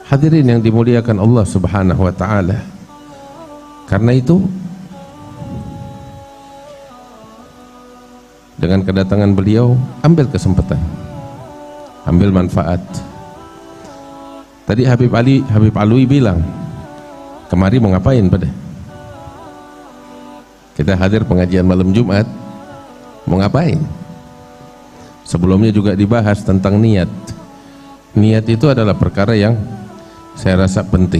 Hadirin yang dimuliakan Allah Subhanahu wa taala. Karena itu dengan kedatangan beliau, ambil kesempatan, ambil manfaat. Tadi Habib Alwi bilang, kemari mau ngapain pada? Kita hadir pengajian malam Jumat, mau ngapain? Sebelumnya juga dibahas tentang niat. Niat itu adalah perkara yang saya rasa penting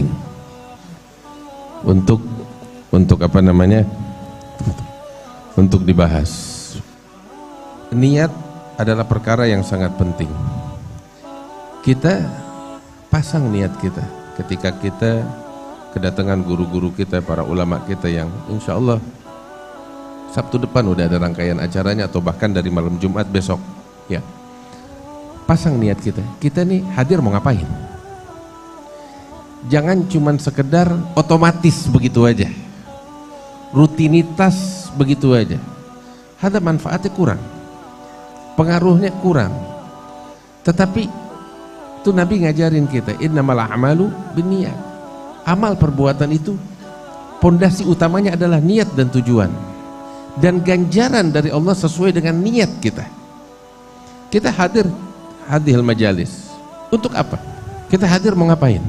untuk apa namanya, untuk dibahas. Niat adalah perkara yang sangat penting. Kita pasang niat kita ketika kita kedatangan guru-guru kita, para ulama kita yang insya Allah Sabtu depan udah ada rangkaian acaranya, atau bahkan dari malam Jumat besok ya. Pasang niat kita, kita nih hadir mau ngapain. Jangan cuman sekedar otomatis begitu aja, rutinitas begitu aja. Ada manfaatnya kurang, pengaruhnya kurang. Tetapi itu Nabi ngajarin kita, innamal a'malu binniyat. Amal perbuatan itu pondasi utamanya adalah niat dan tujuan, dan ganjaran dari Allah sesuai dengan niat kita. Kita hadir hadhil majalis untuk apa? Kita hadir mau ngapain?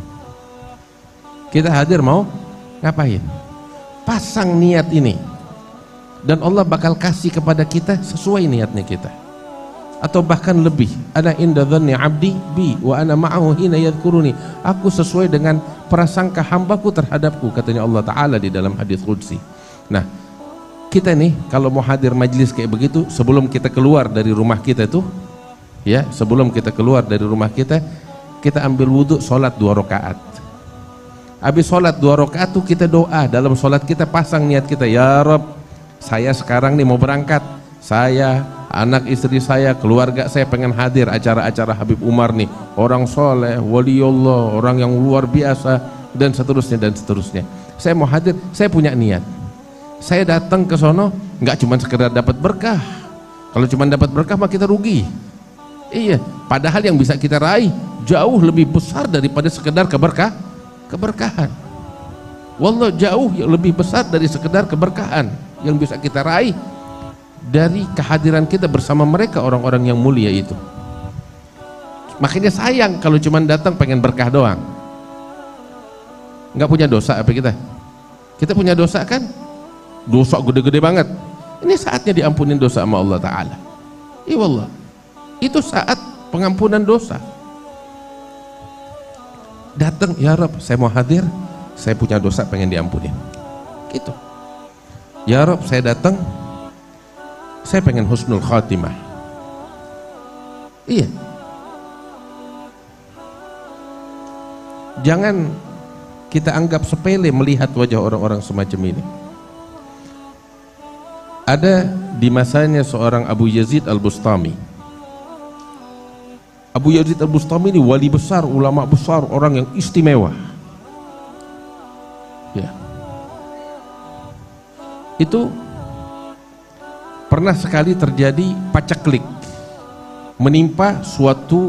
Kita hadir mau ngapain? Pasang niat ini, dan Allah bakal kasih kepada kita sesuai niatnya kita, atau bahkan lebih. Ana inda dhanni abdi bi wa ana ma'ahu hina yadhkuruni. Aku sesuai dengan prasangka hambaku terhadapku, katanya Allah Ta'ala di dalam hadis qudsi. Nah, kita nih kalau mau hadir majlis kayak begitu, sebelum kita keluar dari rumah kita tuh ya, sebelum kita keluar dari rumah kita ambil wudhu, sholat 2 rakaat. Habis sholat 2 rakaat tuh kita doa. Dalam sholat kita pasang niat kita, ya Rabb, saya sekarang nih mau berangkat, saya, anak istri saya, keluarga saya pengen hadir acara-acara Habib Umar nih, orang soleh, waliullah, orang yang luar biasa, dan seterusnya dan seterusnya. Saya mau hadir, saya punya niat. Saya datang ke sono nggak cuma sekedar dapat berkah. Kalau cuma dapat berkah mah kita rugi. Iya, padahal yang bisa kita raih jauh lebih besar daripada sekedar keberkahan. Wallah, jauh lebih besar dari sekedar keberkahan yang bisa kita raih dari kehadiran kita bersama mereka, orang-orang yang mulia itu. Makanya sayang kalau cuma datang pengen berkah doang. Nggak punya dosa apa kita? Kita punya dosa kan? Dosa gede-gede banget. Ini saatnya diampunin dosa sama Allah Ta'ala. Iya wallah, itu saat pengampunan dosa. Datang, ya Rabb, saya mau hadir, saya punya dosa pengen diampunin gitu. Ya Rabb, saya datang, saya pengen husnul khatimah. Iya, jangan kita anggap sepele melihat wajah orang-orang semacam ini. Ada di masanya seorang Abu Yazid Al-Bustami. Abu Yazid Al-Bustami ini wali besar, ulama besar, orang yang istimewa ya. Itu pernah sekali terjadi paceklik menimpa suatu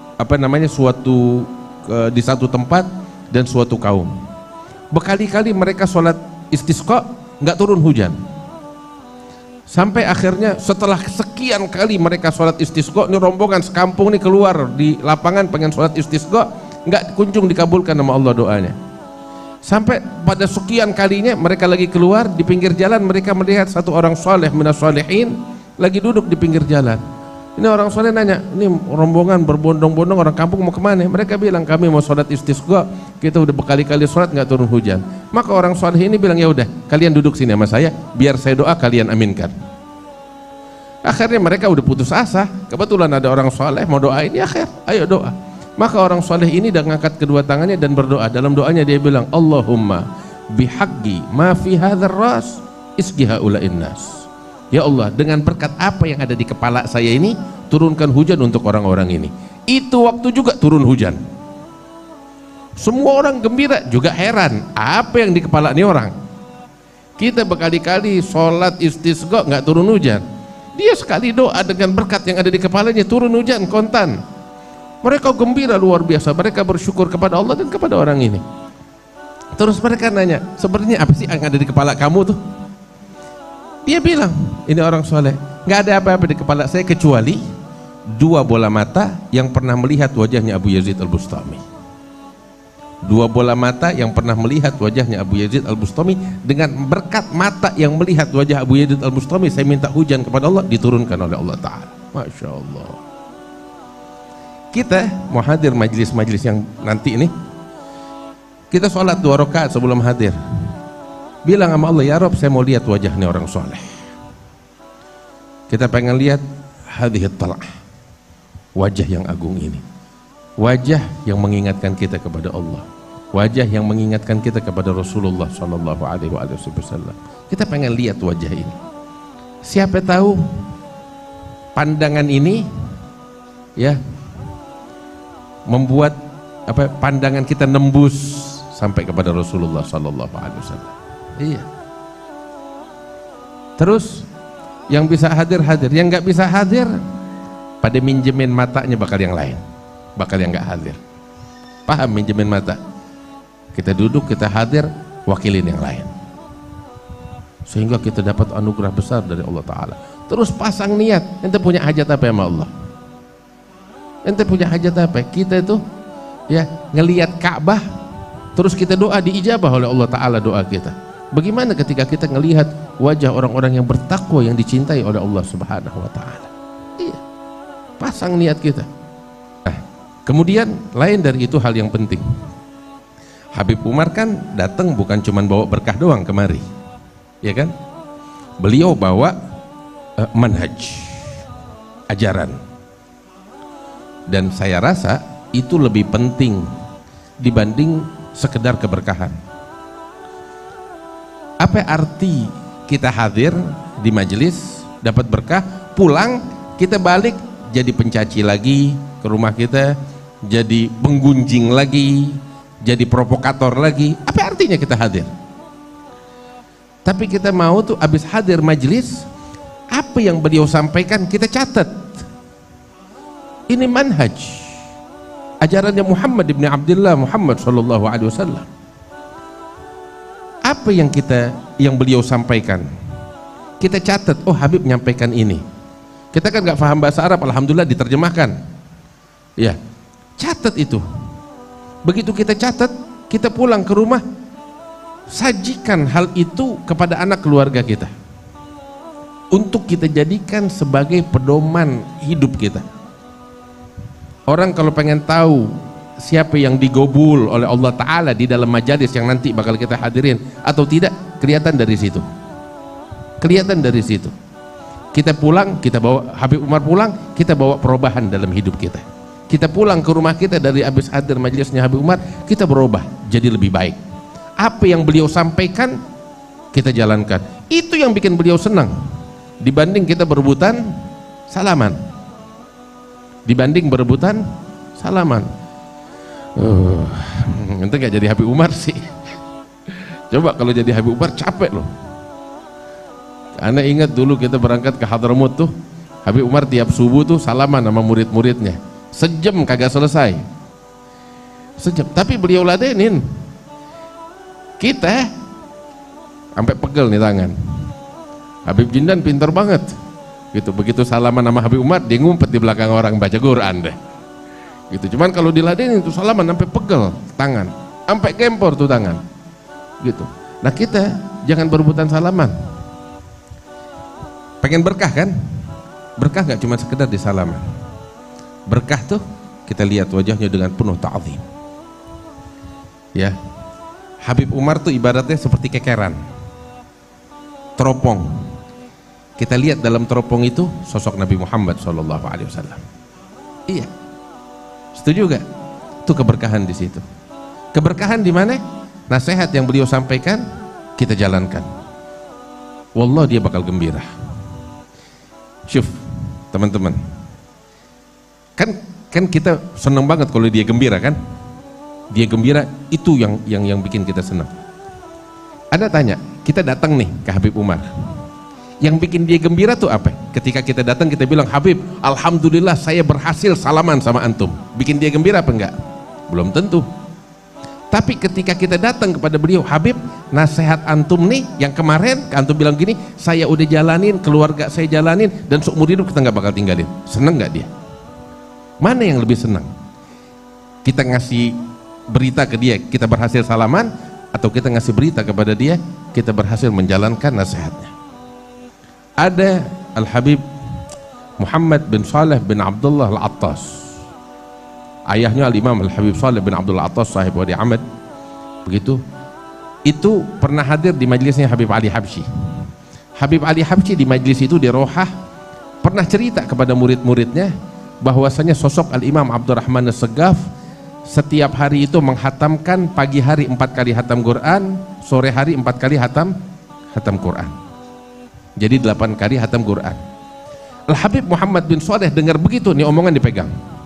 di satu tempat dan suatu kaum. Berkali-kali mereka sholat istisqa nggak turun hujan, sampai akhirnya setelah sekian kali mereka sholat istisqa, ini rombongan sekampung nih keluar di lapangan pengen sholat istisqa, nggak kunjung dikabulkan sama Allah doanya. Sampai pada sekian kalinya mereka lagi keluar di pinggir jalan, mereka melihat satu orang soleh minas solehin lagi duduk di pinggir jalan. Ini orang soleh nanya, ini rombongan berbondong-bondong orang kampung mau kemana? Mereka bilang, kami mau sholat istisqa, kita udah berkali-kali sholat nggak turun hujan. Maka orang soleh ini bilang, ya udah kalian duduk sini sama saya, biar saya doa kalian aminkan. Akhirnya mereka udah putus asa, kebetulan ada orang soleh mau doain, ya akhir, ayo doa. Maka orang soleh ini udah ngangkat kedua tangannya dan berdoa. Dalam doanya dia bilang, Allahumma bihaqqi ma fi hadzal ras isqi haula'in nas. Ya Allah, dengan berkat apa yang ada di kepala saya ini, turunkan hujan untuk orang-orang ini. Itu waktu juga turun hujan. Semua orang gembira, juga heran, apa yang di kepala ini orang? Kita berkali-kali sholat istisqa nggak turun hujan. Dia sekali doa dengan berkat yang ada di kepalanya turun hujan kontan. Mereka gembira luar biasa, mereka bersyukur kepada Allah dan kepada orang ini. Terus mereka nanya, sebenarnya apa sih yang ada di kepala kamu tuh? Dia bilang, ini orang soleh, nggak ada apa-apa di kepala saya kecuali 2 bola mata yang pernah melihat wajahnya Abu Yazid Al-Bustami. 2 bola mata yang pernah melihat wajahnya Abu Yazid Al-Bustami. Dengan berkat mata yang melihat wajah Abu Yazid Al-Bustami, saya minta hujan kepada Allah, diturunkan oleh Allah Ta'ala. Masya Allah. Kita mau hadir majlis-majlis yang nanti ini, kita sholat 2 rakaat sebelum hadir, bilang sama Allah, ya Rob, saya mau lihat wajahnya orang soleh. Kita pengen lihat hadhihi tal'ah, wajah yang agung ini, wajah yang mengingatkan kita kepada Allah, wajah yang mengingatkan kita kepada Rasulullah Sallallahu Alaihi Wasallam. Kita pengen lihat wajah ini. Siapa tahu pandangan ini ya membuat pandangan kita nembus sampai kepada Rasulullah Sallallahu Alaihi Wasallam. Iya. Terus yang bisa hadir, yang nggak bisa hadir, pada minjemin matanya bakal yang lain, bakal yang nggak hadir. Paham minjemin mata? Kita duduk, kita hadir, wakilin yang lain, sehingga kita dapat anugerah besar dari Allah Ta'ala. Terus pasang niat, ente punya hajat apa sama Allah? Ente punya hajat apa? Kita itu ya ngelihat Ka'bah, terus kita doa diijabah oleh Allah Ta'ala doa kita. Bagaimana ketika kita ngelihat wajah orang-orang yang bertakwa, yang dicintai oleh Allah Subhanahu Wa Ta'ala? Iya, pasang niat kita. Nah, kemudian lain dari itu hal yang penting, Habib Umar kan datang bukan cuma bawa berkah doang kemari, ya kan? Beliau bawa manhaj, ajaran. Dan saya rasa itu lebih penting dibanding sekedar keberkahan. Apa arti kita hadir di majelis, dapat berkah, pulang kita balik jadi pencaci lagi ke rumah kita, jadi penggunjing lagi, jadi provokator lagi? Apa artinya kita hadir? Tapi kita mau tuh habis hadir majelis, apa yang beliau sampaikan kita catat. Ini manhaj, ajarannya Muhammad ibn Abdullah Muhammad sallallahu alaihi wasallam. Apa yang beliau sampaikan kita catat. Oh, Habib menyampaikan ini. Kita kan nggak paham bahasa Arab, alhamdulillah diterjemahkan. Ya, catat itu. Begitu kita catat, kita pulang ke rumah, sajikan hal itu kepada anak keluarga kita untuk kita jadikan sebagai pedoman hidup kita. Orang kalau pengen tahu siapa yang digobul oleh Allah Ta'ala di dalam majalis yang nanti bakal kita hadirin atau tidak, kelihatan dari situ. Kelihatan dari situ. Kita pulang, kita bawa, Habib Umar pulang, kita bawa perubahan dalam hidup kita. Kita pulang ke rumah kita dari habis hadir majelisnya Habib Umar, kita berubah jadi lebih baik. Apa yang beliau sampaikan kita jalankan. Itu yang bikin beliau senang dibanding kita berebutan salaman, dibanding berebutan salaman. Ente gak jadi Habib Umar sih. Coba kalau jadi Habib Umar capek loh. Karena ingat dulu kita berangkat ke Hadramut tuh, Habib Umar tiap subuh tuh salaman sama murid-muridnya, sejam kagak selesai, sejam. Tapi beliau ladenin kita sampai pegel nih tangan. Habib Jindan pintar banget gitu, begitu salaman sama Habib Umar dia ngumpet di belakang orang baca Quran deh gitu. Cuman kalau diladenin itu salaman sampai pegel tangan, sampai gempor tuh tangan gitu. Nah, kita jangan berebutan salaman. Pengen berkah kan? Berkah gak cuma sekedar di salaman. Berkah tuh kita lihat wajahnya dengan penuh ta'zim. Ya, Habib Umar tuh ibaratnya seperti kekeran, teropong. Kita lihat dalam teropong itu sosok Nabi Muhammad SAW. Iya, setuju gak? Itu keberkahan di situ. Keberkahan di mana? Nasihat yang beliau sampaikan kita jalankan. Wallah dia bakal gembira. Syuf, teman-teman, kan kita senang banget kalau dia gembira kan? Dia gembira itu yang bikin kita senang. Anda tanya, kita datang nih ke Habib Umar, Yang bikin dia gembira tuh apa? Ketika kita datang kita bilang, Habib, alhamdulillah saya berhasil salaman sama antum. Bikin dia gembira apa enggak? Belum tentu. Tapi ketika kita datang kepada beliau, Habib, nasihat antum nih yang kemarin antum bilang gini, saya udah jalanin, keluarga saya jalanin, dan seumur hidup kita nggak bakal tinggalin. Seneng nggak dia? Mana yang lebih senang? Kita ngasih berita ke dia kita berhasil salaman, atau kita ngasih berita kepada dia kita berhasil menjalankan nasihatnya? Ada Al-Habib Muhammad bin Saleh bin Abdullah Al-Attas, ayahnya Al-Imam Al-Habib Saleh bin Abdullah Al-Attas sahib Wadi Ahmad, begitu, itu pernah hadir di majlisnya Habib Ali Habsyi. Habib Ali Habsyi di majlis itu di Rohah pernah cerita kepada murid-muridnya bahwasanya sosok Al-Imam Abdurrahman As-Segaf setiap hari itu menghatamkan, pagi hari 4 kali hatam Quran, sore hari 4 kali hatam Quran. Jadi 8 kali hatam Quran. Al-Habib Muhammad bin Saleh dengar begitu, nih omongan dipegang.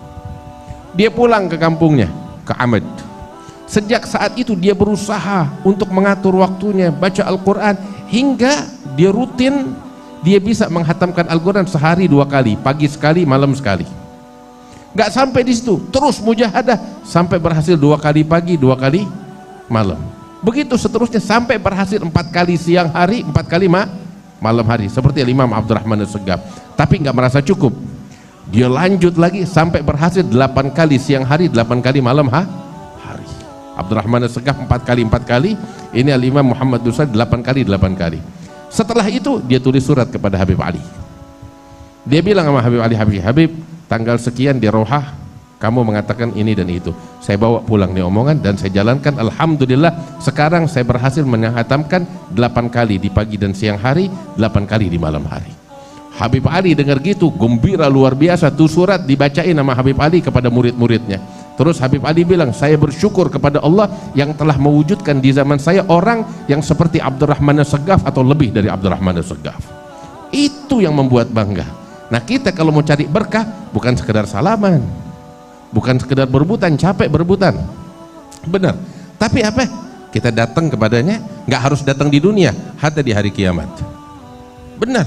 Dia pulang ke kampungnya, ke Ahmad. Sejak saat itu dia berusaha untuk mengatur waktunya, baca Al-Quran, hingga dia rutin, dia bisa menghatamkan Al-Quran sehari 2 kali, pagi sekali, malam sekali. Gak sampai di situ, terus mujahadah sampai berhasil 2 kali pagi, 2 kali malam. Begitu seterusnya sampai berhasil 4 kali siang hari, 4 kali malam hari, seperti Imam Abdurrahman As-Segaf. Tapi nggak merasa cukup, dia lanjut lagi sampai berhasil 8 kali siang hari, 8 kali malam hari. Abdurrahman As-Segaf 4 kali, ini Al-Imam Muhammad bin Saleh 8 kali. Setelah itu dia tulis surat kepada Habib Ali. Dia bilang sama Habib Ali, Habib, tanggal sekian di Rohah kamu mengatakan ini dan itu, saya bawa pulang nih omongan dan saya jalankan. Alhamdulillah sekarang saya berhasil menghatamkan 8 kali di pagi dan siang hari, 8 kali di malam hari. Habib Ali dengar gitu gembira luar biasa. Tuh surat dibacain sama Habib Ali kepada murid-muridnya. Terus Habib Ali bilang, saya bersyukur kepada Allah yang telah mewujudkan di zaman saya orang yang seperti Abdurrahman As-Segaf atau lebih dari Abdurrahman As-Segaf. Itu yang membuat bangga. Nah kita kalau mau cari berkah bukan sekedar salaman, bukan sekedar berebutan, capek berebutan, benar. Tapi apa? Kita datang kepadanya, nggak harus datang di dunia, hatta di hari kiamat. Benar.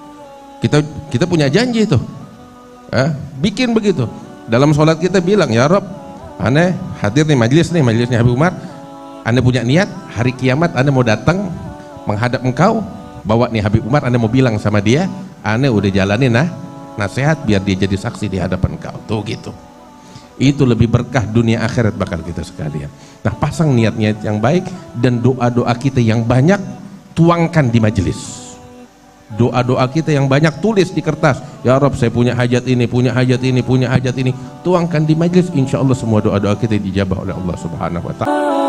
Kita punya janji itu. Bikin begitu. Dalam sholat kita bilang, ya Rob, ane hadir nih majlisnya Habib Umar. Ane punya niat hari kiamat, ane mau datang menghadap engkau, bawa nih Habib Umar, ane mau bilang sama dia, ane udah jalanin nasihat biar dia jadi saksi di hadapan engkau. Tuh gitu. Itu lebih berkah dunia akhirat bakal kita sekalian. Nah, pasang niat-niat yang baik dan doa-doa kita yang banyak tuangkan di majelis. Doa-doa kita yang banyak tulis di kertas. Ya Rob, saya punya hajat ini, punya hajat ini, punya hajat ini. Tuangkan di majelis, insya Allah semua doa-doa kita dijabah oleh Allah Subhanahu wa ta'ala.